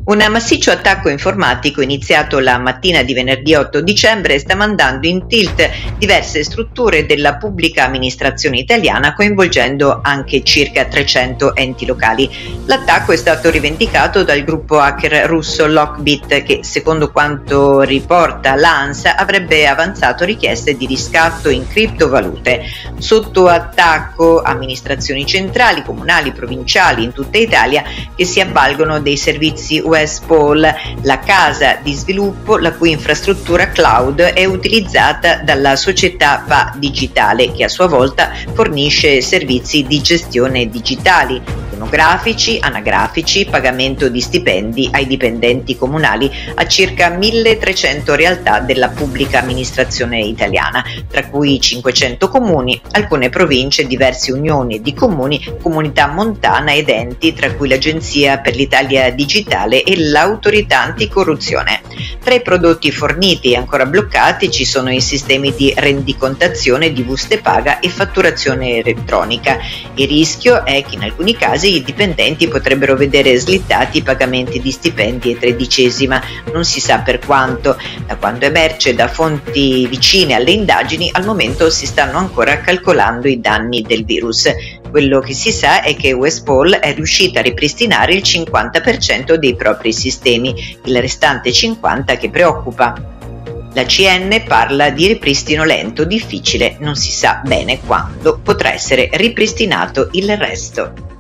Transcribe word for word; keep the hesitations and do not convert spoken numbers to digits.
Un massiccio attacco informatico iniziato la mattina di venerdì otto dicembre sta mandando in tilt diverse strutture della pubblica amministrazione italiana, coinvolgendo anche circa trecento enti locali. L'attacco è stato rivendicato dal gruppo hacker russo Lockbit che, secondo quanto riporta l'ANSA, avrebbe avanzato richieste di riscatto in criptovalute. Sotto attacco amministrazioni centrali, comunali, provinciali in tutta Italia che si avvalgono dei servizi Westpol, la casa di sviluppo la cui infrastruttura cloud è utilizzata dalla società V A Digitale, che a sua volta fornisce servizi di gestione digitali, demografici, anagrafici, pagamento di stipendi ai dipendenti comunali a circa milletrecento realtà della pubblica amministrazione italiana, tra cui cinquecento comuni, alcune province, diverse unioni di comuni, comunità montana ed enti, tra cui l'Agenzia per l'Italia Digitale e l'Autorità Anticorruzione. Tra i prodotti forniti e ancora bloccati ci sono i sistemi di rendicontazione di buste paga e fatturazione elettronica. Il rischio è che in alcuni casi i dipendenti potrebbero vedere slittati i pagamenti di stipendi e tredicesima, non si sa per quanto. Da quanto emerge da fonti vicine alle indagini, al momento si stanno ancora calcolando i danni del virus. Quello che si sa è che Westpol è riuscita a ripristinare il cinquanta per cento dei propri sistemi, il restante cinquanta che preoccupa. La C N parla di ripristino lento, difficile, non si sa bene quando potrà essere ripristinato il resto.